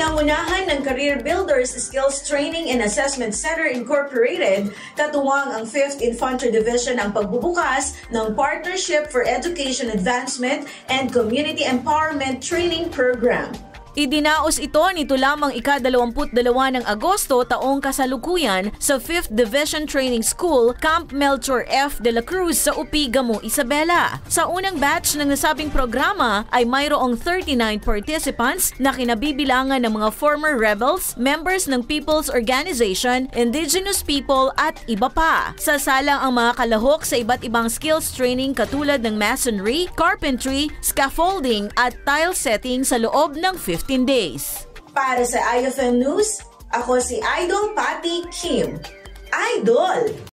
Pinangunahan ng Career Builders Skills Training and Assessment Center Incorporated, katuwang ang 5th Infantry Division ang pagbubukas ng Partnership for Education Advancement and Community Empowerment Training Program. Idinaos ito nito lamang ika-22 ng Agosto taong kasalukuyan sa 5th Division Training School, Camp Melchor F Dela Cruz sa UP Gamu, Isabela. Sa unang batch ng nasabing programa ay mayroong 39 participants na kinabibilangan ng mga former rebels, members ng People's Organization, Indigenous People at iba pa. Sasalang ang mga kalahok sa iba't ibang skills training katulad ng masonry, carpentry, scaffolding at tile setting sa loob ng 15 days. Para sa IFM News, ako si Idol Pati Kim. Idol!